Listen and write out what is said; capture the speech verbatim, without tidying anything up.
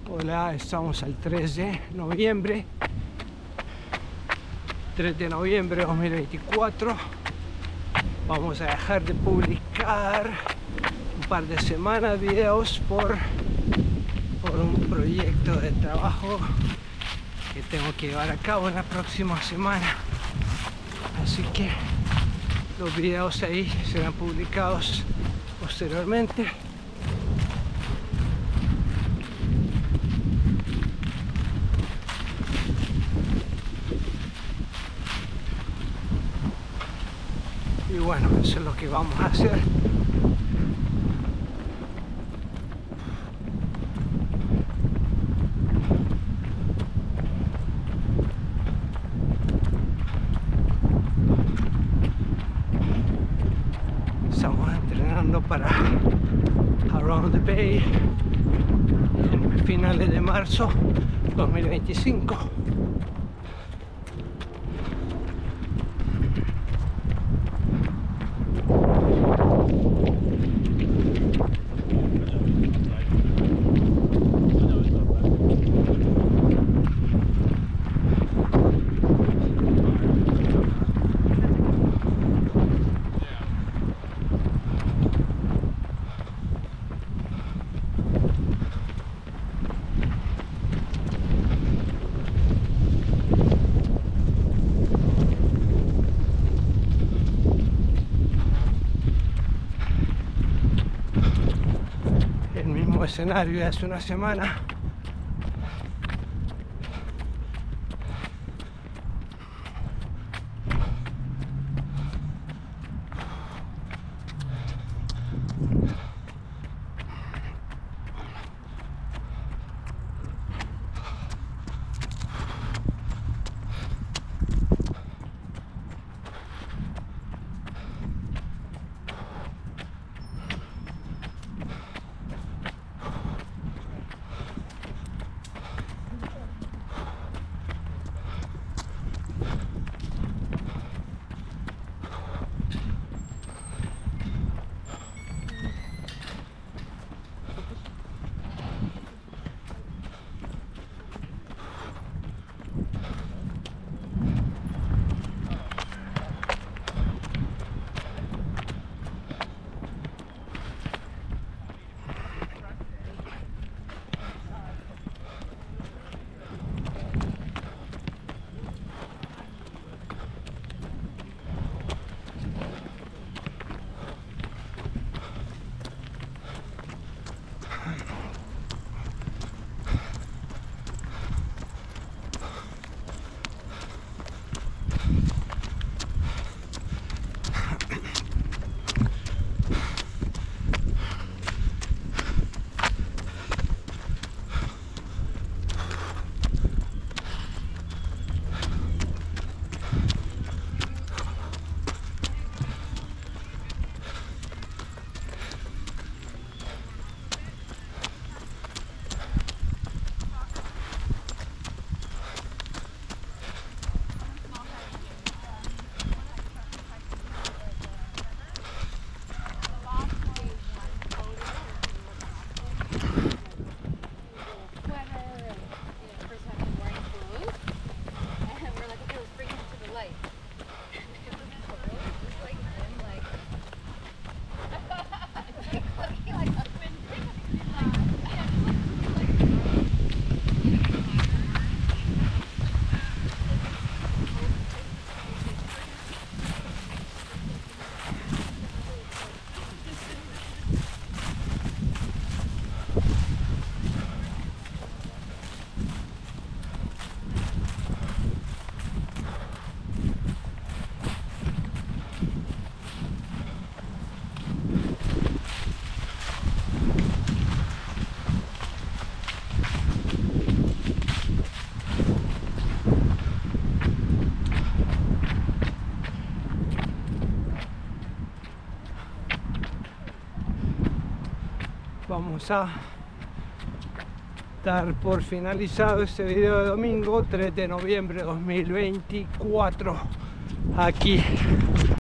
Hola, estamos al tres de noviembre, tres de noviembre de dos mil veinticuatro. Vamos a dejar de publicar un par de semanas videos por, por un proyecto de trabajo que tengo que llevar a cabo en la próxima semana. Así que los videos ahí serán publicados posteriormente. Y bueno, eso es lo que vamos a hacer. Estamos entrenando para Around the Bay en finales de marzo dos mil veinticinco. El mismo escenario de hace una semana. Vamos a dar por finalizado este video de domingo tres de noviembre de dos mil veinticuatro aquí